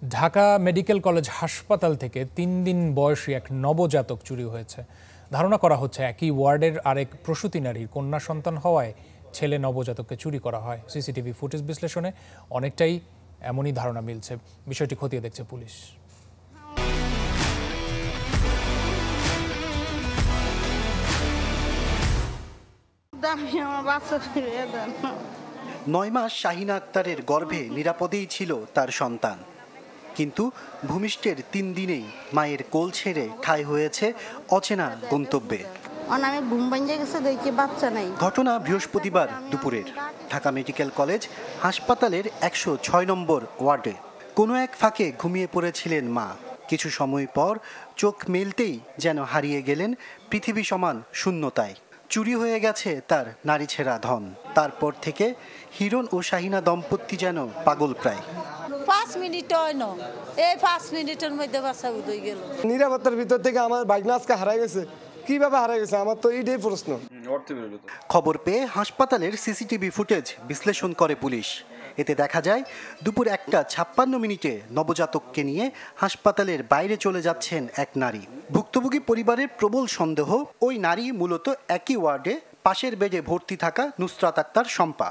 Dhaka medical college হাসপাতাল থেকে ৩ দিন বয়সী এক নবজাতক চুরি হয়েছে। ধারণা করা হচ্ছে একই ওয়ার্ডের আরেক প্রসূতি নারীর কন্যা সন্তান হওয়ায় ছেলে নবজাতককে চুরি করা হয়। সিসিটিভি ফুটেজ বিশ্লেষণে অনেকটাই এমনই ধারণা মিলছে। বিষয়টি খতিয়ে দেখছে পুলিশ। নয় মাস শাহিনা আক্তারের গর্ভে নিরাপদেই ছিল তার সন্তান, কিন্তু ভূমিষ্ঠের ৩ দিনেই মায়ের কোল ছেড়ে ঠাঁই হয়েছে অচেনা গন্তব্যে। ঘটনা বৃহস্পতিবার দুপুরের ঢাকা মেডিকেল কলেজ হাসপাতালের ১০৬ নম্বর ওয়ার্ডে। কোনো এক ফাঁকে ঘুমিয়ে পড়েছিলেন মা। কিছু সময় পর চোখ মেলতেই যেন হারিয়ে গেলেন পৃথিবী সমান শূন্যতায়। চুরি হয়ে গেছে তার নারী ছেঁড়া ধন। তারপর থেকে হিরণ ও শাহিনা দম্পতি যেন পাগল প্রায়। ৫ মিনিট এই ৫ মিনিটের মধ্যে বাচ্চা উদয় গেল। নিরাপত্তার ভিতর থেকে আমার ভাগনা আজকে হারাই গেছে। কিভাবে হারাই গেছে আমার তো এইটাই প্রশ্ন। খবর পেয়ে হাসপাতালের সিসিটিভি ফুটেজ বিশ্লেষণ করে পুলিশ। এতে দেখা যায় দুপুর ১:৫৬ নবজাতককে নিয়ে হাসপাতালের বাইরে চলে যাচ্ছেন এক নারী। ভুক্তভোগী পরিবারের প্রবল সন্দেহ ওই নারী মূলত একই ওয়ার্ডে পাশের বেডে ভর্তি থাকা নুসরাত আক্তার শম্পা।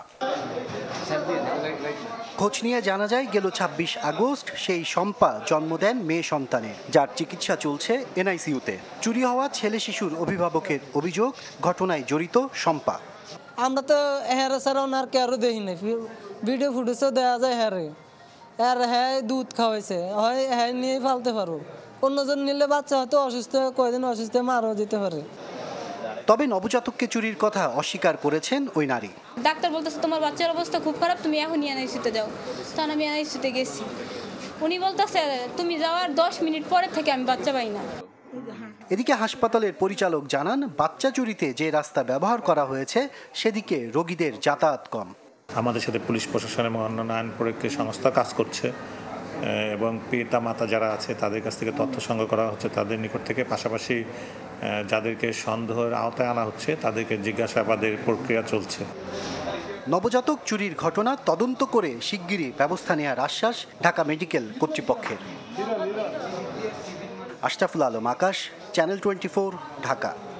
খোঁজ নিয়ে জানা যায় গেল ২৬ আগস্ট সেই শম্পা জন্ম দেন মেয়ে সন্তানের, যার চিকিৎসা চলছে এনআইসিইউতে। চুরি হওয়া ছেলে শিশুর অভিভাবকের অভিযোগ ঘটনায় জড়িত শম্পা। আমরা তো হেরে ছাড়া ওনার কেয়ারও দেখি না, ভিডিও ফুটেজও দেওয়া যায় হেরে। আর হ্যাঁ দুধ খাওয়াইছে, হয় হ্যাঁ নিয়ে ফালতে পারো। অন্যজন নিলে বাচ্চা হয়তো অসুস্থ হয়ে কয়েকদিন অসুস্থ মারাও যেতে পারে। তবে নবজাতককে চুরির কথা অস্বীকার করেছেন ওই নারী। ডাক্তার বলতেছে তোমার বাচ্চার অবস্থা খুব খারাপ, তুমি এখনই এনআইসিউতে যাও। তখন আমি এনআইসিউতে গেছি। উনি বলতেছে তুমি যাওয়ার ১০ মিনিট পরে থেকে আমি বাচ্চা পাই না। এদিকে হাসপাতালের পরিচালক জানান, বাচ্চা চুরিতে যে রাস্তা ব্যবহার করা হয়েছে সেদিকে রোগীদের যাতায়াত কম। আমাদের সাথে পুলিশ প্রশাসন এবং অন্যান্য আইন প্রয়োগকারী সংস্থা কাজ করছে এবং পিতা মাতা যারা আছে তাদের কাছ থেকে তথ্য সংগ্রহ করা হচ্ছে তাদের নিকট থেকে। পাশাপাশি যাদেরকে সন্দেহের আওতায় আনা হচ্ছে তাদেরকে জিজ্ঞাসাবাদের প্রক্রিয়া চলছে। নবজাতক চুরির ঘটনা তদন্ত করে শিগগিরই ব্যবস্থা নেওয়ার আশ্বাস ঢাকা মেডিকেল কর্তৃপক্ষের। আশরাফুল আলম আকাশ, চ্যানেল 24, ঢাকা।